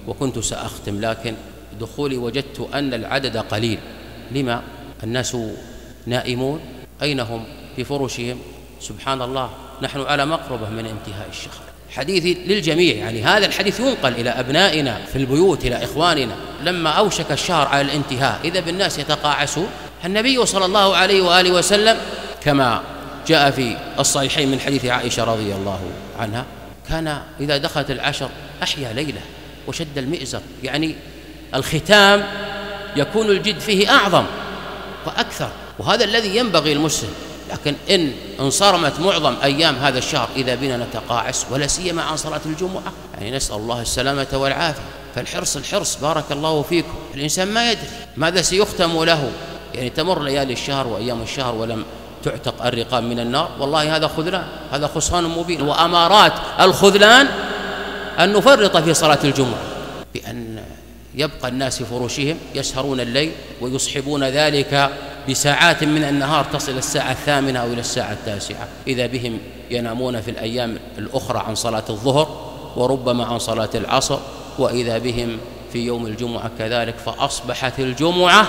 وكنت سأختم، لكن دخولي وجدت أن العدد قليل. لما؟ الناس نائمون، أين هم؟ في فرشهم. سبحان الله، نحن على مقربة من انتهاء الشهر. حديثي للجميع، يعني هذا الحديث ينقل إلى أبنائنا في البيوت، إلى إخواننا، لما أوشك الشهر على الانتهاء إذا بالناس يتقاعسون. النبي صلى الله عليه وآله وسلم كما جاء في الصحيحين من حديث عائشة رضي الله عنها كان إذا دخلت العشر أحيا ليلة وشد المئزر، يعني الختام يكون الجد فيه أعظم وأكثر، وهذا الذي ينبغي المسلم. لكن إن انصرمت معظم أيام هذا الشهر إذا بنا نتقاعس، ولا سيما عن صلاة الجمعة، يعني نسأل الله السلامة والعافية. فالحرص بارك الله فيكم. الإنسان ما يدري ماذا سيختم له، يعني تمر ليالي الشهر وأيام الشهر ولم تعتق الرقاب من النار، والله هذا خذلان، هذا خسران مبين. وأمارات الخذلان أن نفرط في صلاة الجمعة، بأن يبقى الناس في فروشهم يسهرون الليل ويصحبون ذلك بساعات من النهار تصل الساعة 8 أو إلى الساعة 9، إذا بهم ينامون في الأيام الأخرى عن صلاة الظهر وربما عن صلاة العصر، وإذا بهم في يوم الجمعة كذلك. فأصبحت الجمعة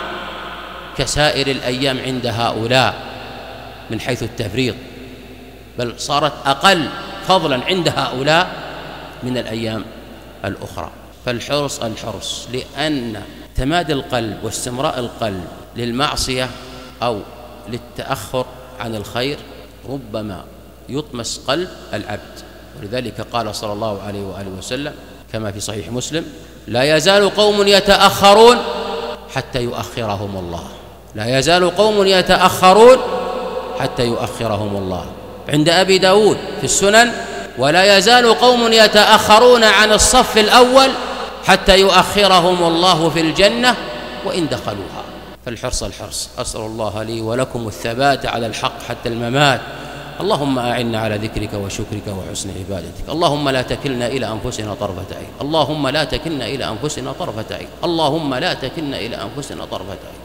كسائر الأيام عند هؤلاء من حيث التفريط، بل صارت أقل فضلا عند هؤلاء من الأيام الأخرى. فالحرص، لأن تمادي القلب واستمراء القلب للمعصية أو للتأخر عن الخير ربما يطمس قلب العبد. ولذلك قال صلى الله عليه وآله وسلم كما في صحيح مسلم: لا يزال قوم يتأخرون حتى يؤخرهم الله. لا يزال قوم يتأخرون حتى يؤخرهم الله. عند أبي داود في السنن: ولا يزال قوم يتأخرون عن الصف الأول حتى يؤخرهم الله في الجنة وإن دخلوها. فالحرص. أسأل الله لي ولكم الثبات على الحق حتى الممات. اللهم أعنا على ذكرك وشكرك وحسن عبادتك. اللهم لا تكلنا إلى أنفسنا طرفة عين. اللهم لا تكلنا إلى أنفسنا طرفة عين. اللهم لا تكلنا إلى أنفسنا طرفة عين.